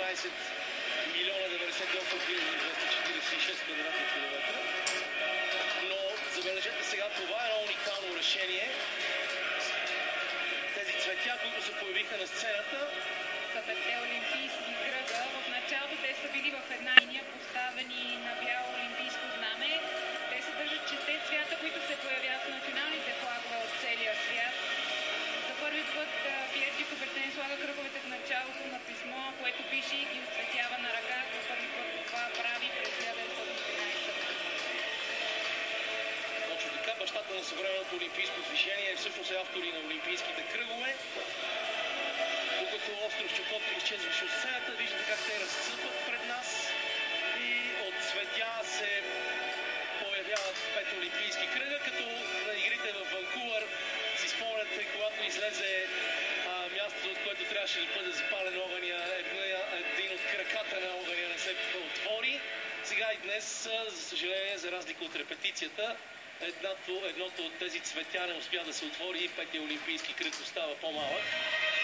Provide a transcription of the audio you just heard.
13 милиона 98 хиляди 246 квадратни километра. Но забележете сега, това е едно уникално решение. Тези цветя, които се появиха на сцената. Събете олимпийски кръга. В началото те са били в една линия, поставени на бяло олимпийско знаме. Те съдържат 6 цвята, които се появяват в националните флагове от целия свят. За първи път Пиер Ди Кубертен слага кръговете в началото на писмо, което пише и ги оцветява на ръка. За първи път това прави през 1913 година. Точно така, бащата на съвременното олимпийско движение всъщност е автор и на олимпийските кръгове. Докато остров Чукотка изчезваше от сцената, виждате как те разцъфват пред нас и от цветя се появяват 5 олимпийски кръга, като на игрите в Ванкувър си спомняте, когато излезе мястото, от което трябваше да бъде запален огъня, един от краката на огъня не се отвори. Сега и днес, за съжаление, за разлика от репетицията, едното от тези цветя не успя да се отвори и 5-тия олимпийски кръг остава по-малък.